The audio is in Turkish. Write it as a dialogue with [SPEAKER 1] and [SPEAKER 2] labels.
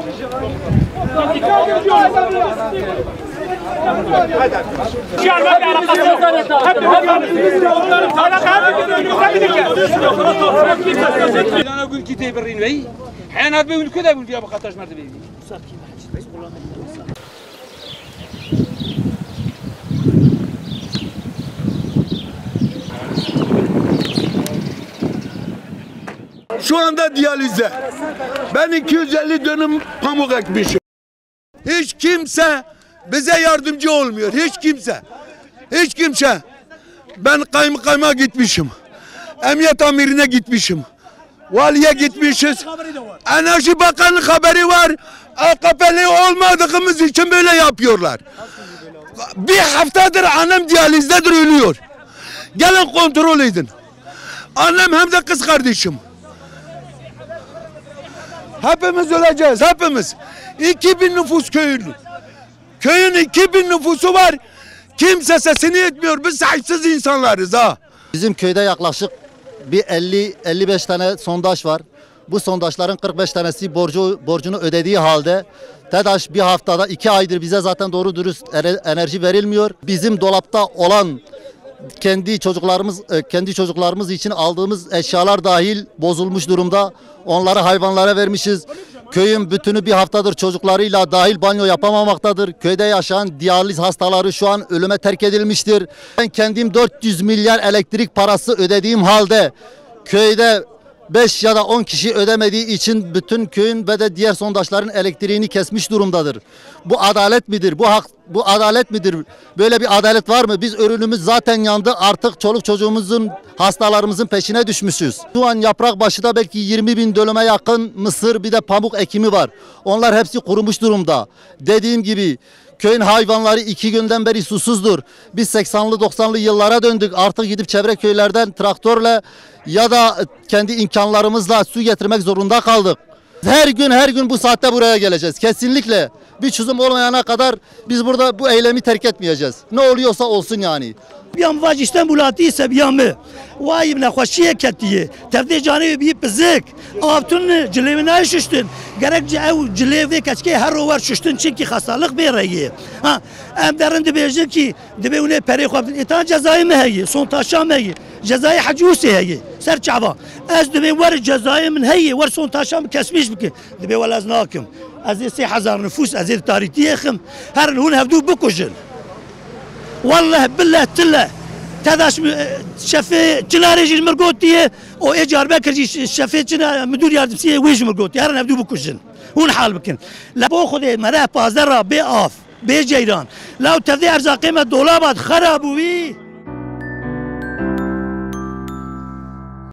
[SPEAKER 1] انا اقول كتاب الرينوي حين بيقول كذا بيقول فيها بخاطرش مرتبه
[SPEAKER 2] Şu anda diyalizde. Ben 250 dönüm pamuk ekmişim. Hiç kimse bize yardımcı olmuyor. Hiç kimse. Hiç kimse. Ben kaymakama gitmişim. Emniyet amirine gitmişim. Valiye gitmişiz. Enerji Bakanı haberi var. AKP'li olmadığımız için böyle yapıyorlar. Bir haftadır annem diyalizdedir, ölüyor. Gelin kontrol edin. Annem hem de kız kardeşim. Hepimiz öleceğiz, hepimiz. 2000 nüfus köyün. Köyün 2000 nüfusu var. Kimse sesini etmiyor. Biz sahipsiz insanlarız ha.
[SPEAKER 3] Bizim köyde yaklaşık bir 50-55 tane sondaj var. Bu sondajların 45 tanesi borcunu ödediği halde TEDAŞ bir haftada 2 aydır bize zaten doğru dürüst enerji verilmiyor. Bizim dolapta olan kendi çocuklarımız için aldığımız eşyalar dahil bozulmuş durumda. Onları hayvanlara vermişiz. Köyün bütünü bir haftadır çocuklarıyla dahil banyo yapamamaktadır. Köyde yaşayan diyaliz hastaları şu an ölüme terk edilmiştir. Ben kendim 400 milyar elektrik parası ödediğim halde köyde 5 ya da 10 kişi ödemediği için bütün köyün ve de diğer sondajların elektriğini kesmiş durumdadır. Bu adalet midir? Bu adalet midir? Böyle bir adalet var mı? Biz ürünümüz zaten yandı. Artık çoluk çocuğumuzun, hastalarımızın peşine düşmüşüz. Şu an Yaprakbaşı'da belki 20 bin dönüme yakın mısır bir de pamuk ekimi var. Onlar hepsi kurumuş durumda. Dediğim gibi köyün hayvanları 2 günden beri susuzdur. Biz 80'lı 90'lı yıllara döndük. Artık gidip çevre köylerden traktörle ya da kendi imkanlarımızla su getirmek zorunda kaldık. Her gün bu saatte buraya geleceğiz. Kesinlikle bir çözüm olmayana kadar biz burada bu eylemi terk etmeyeceğiz. Ne oluyorsa olsun yani.
[SPEAKER 4] بیام واج استانبولاتی سبیامه وای من خوشیه کتیه تفتی جانی بی پزک آبتون جلیو نایششتن گرک جو جلیو کچکی هر روار ششتن چی کی خستالق بیرایه ها ام درن دبیجه کی دبیونه پری خواب ایتان جزای مهیه سون تاشا مهیه جزای حجوسی هیه سر چعبا از دبی ور جزای من هیه ور سون تاشا کسمیش بکن دبی ولا از ناکم از 3000 نفوس از تاریخی خم هر هون هفدو بکوجن والله بالله تله تداش شفي جناري جي مرقوتيه او ايجار بكرجي شفي جنا مدير يردمسيه ويج مرقوتي هرنا بدو بكوجن هون حال بكن لا بو خذ مراه بازرا بي اف بي جيران لو تفدي ارزاق قيمه دولابات خراب وي